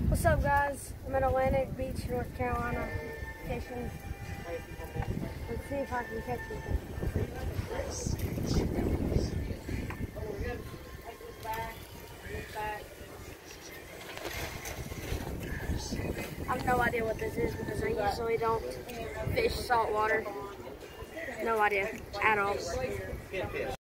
What's up, guys? I'm at Atlantic Beach, North Carolina, fishing. Let's see if I can catch anything. I have no idea what this is because I usually don't fish saltwater. No idea at all.